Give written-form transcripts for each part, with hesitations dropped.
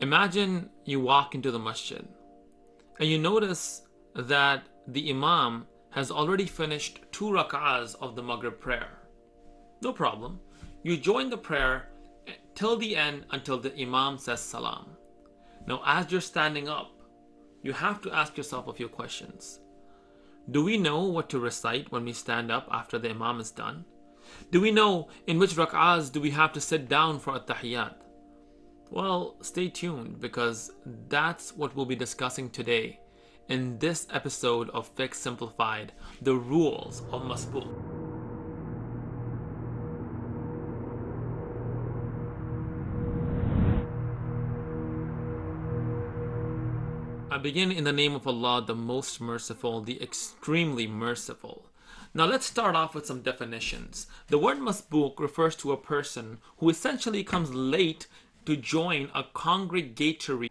Imagine you walk into the masjid and you notice that the Imam has already finished 2 rak'ahs of the Maghrib prayer. No problem. You join the prayer till the end until the Imam says salam. Now, as you're standing up, you have to ask yourself a few questions. Do we know what to recite when we stand up after the Imam is done? Do we know in which rak'ahs do we have to sit down for at-tahiyyat? Well, stay tuned because that's what we'll be discussing today in this episode of Fiqh Simplified, the rules of Masbuq. I begin in the name of Allah, the most merciful, the extremely merciful. Now let's start off with some definitions. The word masbuq refers to a person who essentially comes late to join a congregatory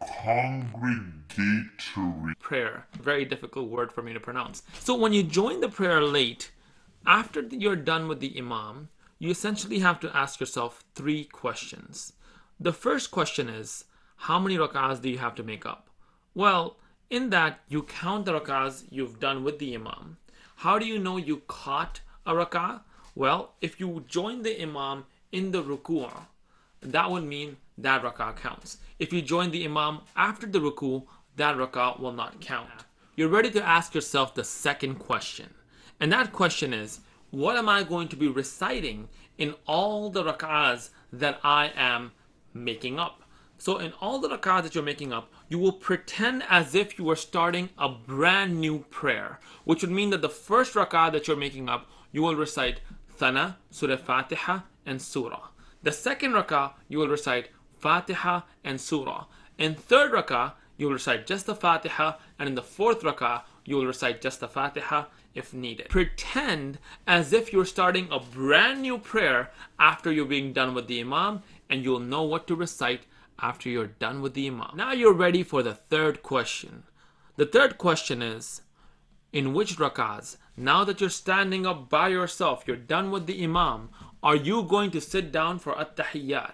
prayer. Very difficult word for me to pronounce. So when you join the prayer late, after you're done with the Imam, you essentially have to ask yourself 3 questions. The first question is, how many rak'ahs do you have to make up? Well, in that, you count the rak'ahs you've done with the Imam. How do you know you caught a rak'ah? Well, if you join the Imam in the ruku', that would mean that rak'ah counts. If you join the Imam after the ruku', that rak'ah will not count. You're ready to ask yourself the second question. And that question is, what am I going to be reciting in all the rak'ahs that I am making up? So in all the rak'ahs that you're making up, you will pretend as if you were starting a brand new prayer, which would mean that the first rak'ah that you're making up, you will recite Thana, Surah Fatiha, and Surah. The second rak'ah, you will recite Fatiha and Surah. In third rak'ah, you will recite just the Fatiha, and in the fourth rak'ah, you will recite just the Fatiha if needed. Pretend as if you're starting a brand new prayer after you're being done with the Imam, and you'll know what to recite after you're done with the Imam. Now you're ready for the third question. The third question is, in which rak'ahs, now that you're standing up by yourself, you're done with the Imam, are you going to sit down for at-tahiyyat?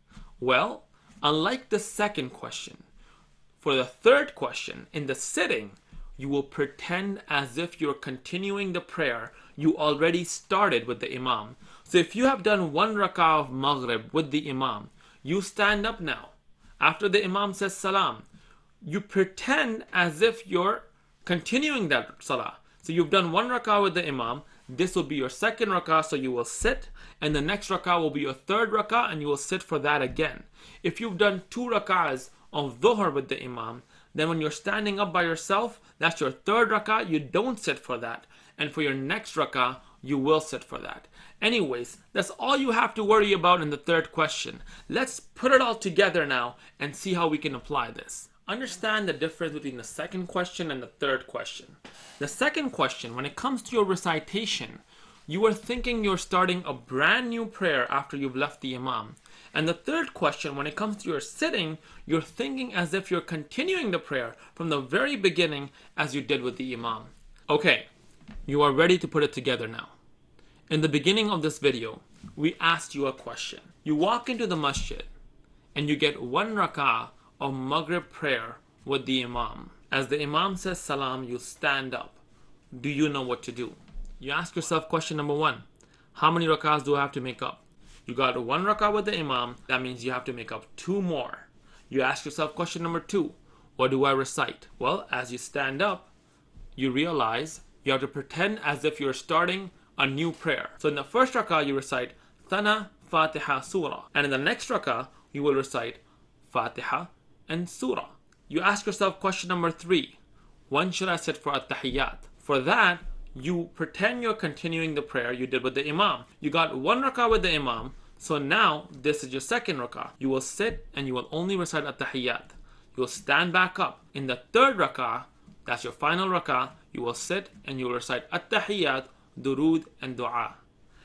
Well, unlike the second question, for the third question, in the sitting, you will pretend as if you're continuing the prayer you already started with the Imam. So if you have done 1 rak'ah of Maghrib with the Imam, you stand up now. After the Imam says salam, you pretend as if you're continuing that salah. So you've done 1 rak'ah with the Imam, this will be your second rak'ah, so you will sit, and the next rak'ah will be your third rak'ah, and you will sit for that again. If you've done 2 rak'ahs of Dhuhr with the Imam, then when you're standing up by yourself, that's your third rak'ah, you don't sit for that. And for your next rak'ah, you will sit for that. Anyways, that's all you have to worry about in the third question. Let's put it all together now and see how we can apply this. Understand the difference between the second question and the third question. The second question, when it comes to your recitation, you are thinking you're starting a brand new prayer after you've left the Imam. And the third question, when it comes to your sitting, you're thinking as if you're continuing the prayer from the very beginning as you did with the Imam. Okay, you are ready to put it together now. In the beginning of this video, we asked you a question. You walk into the masjid and you get 1 rak'ah of Maghrib prayer with the Imam. As the Imam says salam, you stand up. Do you know what to do? You ask yourself question number 1. How many rak'ahs do I have to make up? You got 1 rak'ah with the Imam. That means you have to make up 2 more. You ask yourself question number 2. What do I recite? Well, as you stand up, you realize you have to pretend as if you're starting a new prayer. So in the first rak'ah, you recite Thana, Fatiha, Surah. And in the next rak'ah, you will recite Fatiha and Surah. You ask yourself question number 3. When should I sit for at-tahiyyat? For that, you pretend you're continuing the prayer you did with the Imam. You got 1 rak'ah with the Imam, so now this is your second rak'ah. You will sit and you will only recite at-tahiyyat. You will stand back up. In the third rak'ah, that's your final rak'ah, you will sit and you will recite at-tahiyyat, durood, and dua.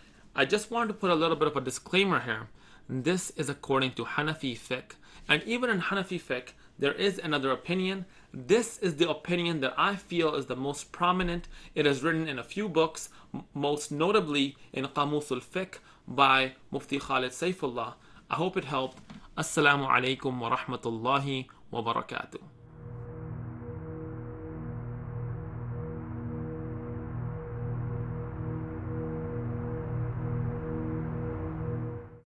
I just want to put a little bit of a disclaimer here. This is according to Hanafi fiqh. And even in Hanafi fiqh, there is another opinion. This is the opinion that I feel is the most prominent. It is written in a few books, most notably in Qamus al-Fiqh by Mufti Khalid Saifullah. I hope it helped. Assalamu alaikum wa rahmatullahi wa barakatuh.